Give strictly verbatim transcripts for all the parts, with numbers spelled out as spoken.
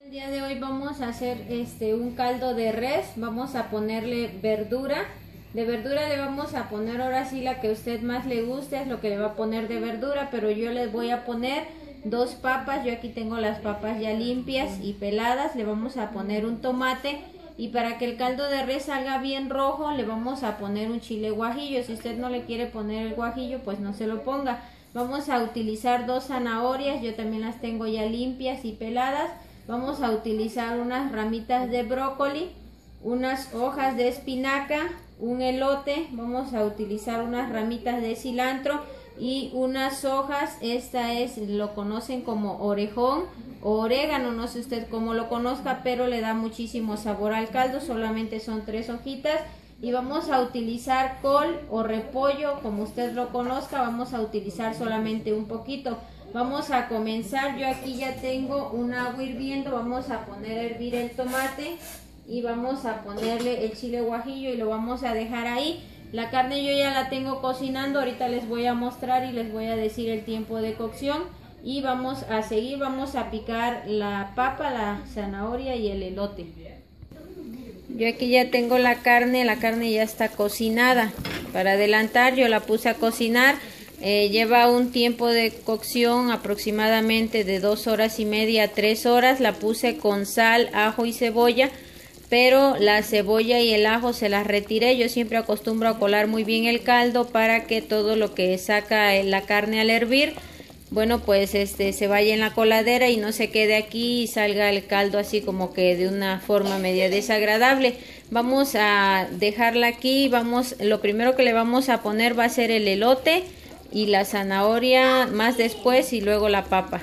El día de hoy vamos a hacer este un caldo de res. Vamos a ponerle verdura. De verdura le vamos a poner ahora sí la que a usted más le guste, es lo que le va a poner de verdura, pero yo les voy a poner dos papas. Yo aquí tengo las papas ya limpias y peladas. Le vamos a poner un tomate y para que el caldo de res salga bien rojo le vamos a poner un chile guajillo. Si usted no le quiere poner el guajillo, pues no se lo ponga. Vamos a utilizar dos zanahorias, yo también las tengo ya limpias y peladas. Vamos a utilizar unas ramitas de brócoli, unas hojas de espinaca, un elote, vamos a utilizar unas ramitas de cilantro y unas hojas. Esta es, lo conocen como orejón o orégano, no sé usted cómo lo conozca, pero le da muchísimo sabor al caldo. Solamente son tres hojitas. Y vamos a utilizar col o repollo, como usted lo conozca. Vamos a utilizar solamente un poquito. Vamos a comenzar. Yo aquí ya tengo un agua hirviendo. Vamos a poner a hervir el tomate y vamos a ponerle el chile guajillo y lo vamos a dejar ahí. La carne yo ya la tengo cocinando. Ahorita les voy a mostrar y les voy a decir el tiempo de cocción. Y vamos a seguir. Vamos a picar la papa, la zanahoria y el elote. Yo aquí ya tengo la carne, la carne ya está cocinada. Para adelantar, yo la puse a cocinar. Eh, lleva un tiempo de cocción aproximadamente de dos horas y media a tres horas. La puse con sal, ajo y cebolla, pero la cebolla y el ajo se las retiré. Yo siempre acostumbro a colar muy bien el caldo para que todo lo que saca la carne al hervir, bueno, pues este se vaya en la coladera y no se quede aquí y salga el caldo así como que de una forma media desagradable. Vamos a dejarla aquí. Vamos, lo primero que le vamos a poner va a ser el elote y la zanahoria más después y luego la papa.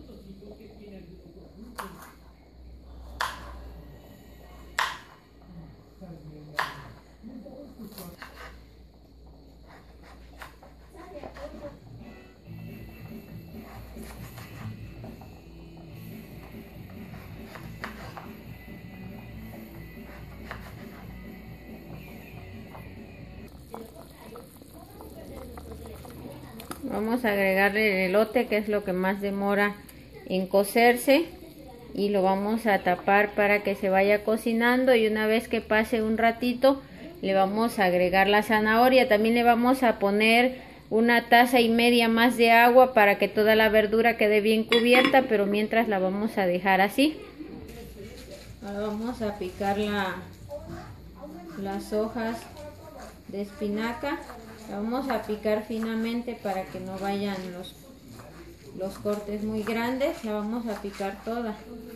Vamos a agregarle el elote, que es lo que más demora en cocerse, y lo vamos a tapar para que se vaya cocinando. Y una vez que pase un ratito le vamos a agregar la zanahoria. También le vamos a poner una taza y media más de agua para que toda la verdura quede bien cubierta, pero mientras la vamos a dejar así. Ahora vamos a picar la, las hojas de espinaca. La vamos a picar finamente para que no vayan los, los cortes muy grandes. La vamos a picar toda.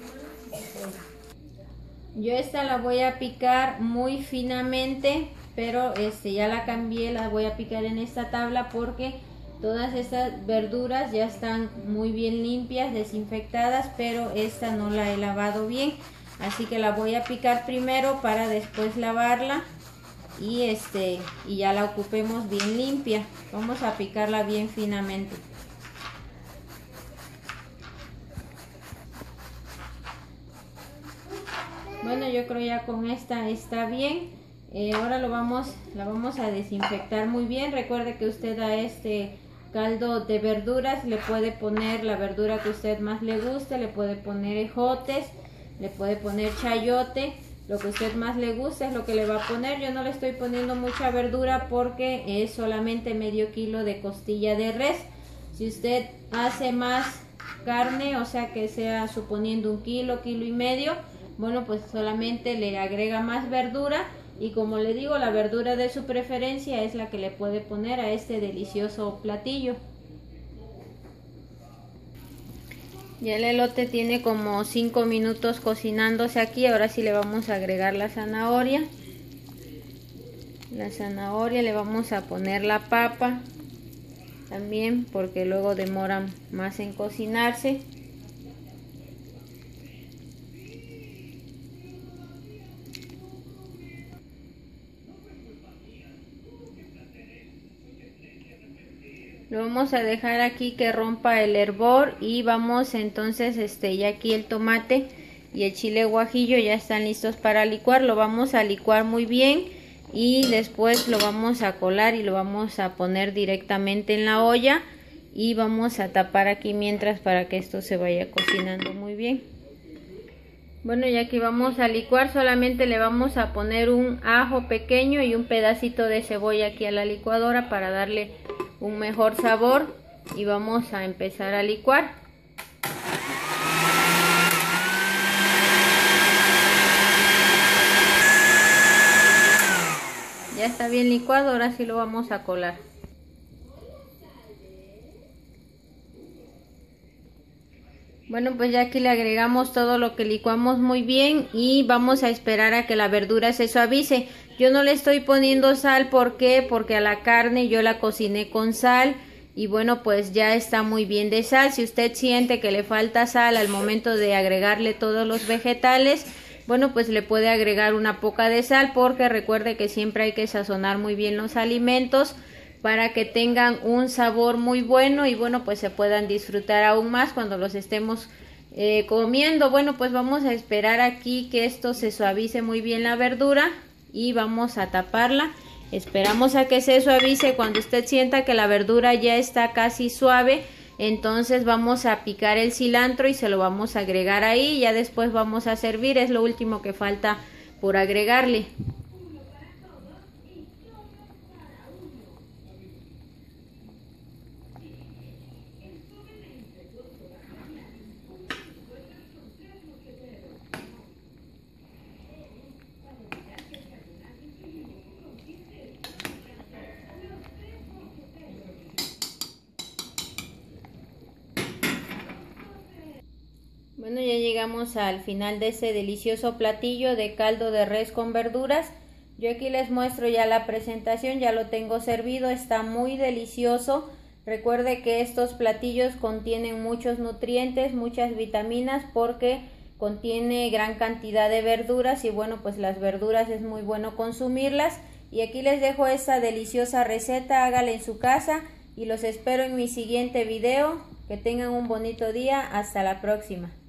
Yo esta la voy a picar muy finamente, pero este ya la cambié, la voy a picar en esta tabla porque todas estas verduras ya están muy bien limpias, desinfectadas, pero esta no la he lavado bien. Así que la voy a picar primero para después lavarla. Y este y ya la ocupemos bien limpia. Vamos a picarla bien finamente. Bueno, yo creo ya con esta está bien. Eh, ahora lo vamos la vamos a desinfectar muy bien. Recuerde que usted a este caldo de verduras le puede poner la verdura que a usted más le guste, le puede poner ejotes, le puede poner chayote. Lo que a usted más le gusta es lo que le va a poner. Yo no le estoy poniendo mucha verdura porque es solamente medio kilo de costilla de res. Si usted hace más carne, o sea que sea suponiendo un kilo, kilo y medio, bueno, pues solamente le agrega más verdura. Y como le digo, la verdura de su preferencia es la que le puede poner a este delicioso platillo. Ya el elote tiene como cinco minutos cocinándose aquí. Ahora sí le vamos a agregar la zanahoria. La zanahoria, le vamos a poner la papa también porque luego demoran más en cocinarse. Lo vamos a dejar aquí que rompa el hervor y vamos entonces, este ya aquí el tomate y el chile guajillo ya están listos para licuar. Lo vamos a licuar muy bien y después lo vamos a colar y lo vamos a poner directamente en la olla y vamos a tapar aquí mientras para que esto se vaya cocinando muy bien. Bueno, y aquí vamos a licuar, solamente le vamos a poner un ajo pequeño y un pedacito de cebolla aquí a la licuadora para darle un mejor sabor, y vamos a empezar a licuar. Ya está bien licuado, ahora sí lo vamos a colar. Bueno, pues ya aquí le agregamos todo lo que licuamos muy bien y vamos a esperar a que la verdura se suavice. Yo no le estoy poniendo sal, ¿por qué? Porque a la carne yo la cociné con sal y bueno, pues ya está muy bien de sal. Si usted siente que le falta sal al momento de agregarle todos los vegetales, bueno, pues le puede agregar una poca de sal, porque recuerde que siempre hay que sazonar muy bien los alimentos para que tengan un sabor muy bueno y bueno, pues se puedan disfrutar aún más cuando los estemos eh, comiendo. Bueno, pues vamos a esperar aquí que esto se suavice muy bien la verdura y vamos a taparla. Esperamos a que se suavice. Cuando usted sienta que la verdura ya está casi suave, entonces vamos a picar el cilantro y se lo vamos a agregar ahí. Ya después vamos a servir, es lo último que falta por agregarle. Bueno, ya llegamos al final de ese delicioso platillo de caldo de res con verduras. Yo aquí les muestro ya la presentación, ya lo tengo servido, está muy delicioso. Recuerde que estos platillos contienen muchos nutrientes, muchas vitaminas, porque contiene gran cantidad de verduras y bueno, pues las verduras es muy bueno consumirlas. Y aquí les dejo esta deliciosa receta, hágala en su casa y los espero en mi siguiente video. Que tengan un bonito día, hasta la próxima.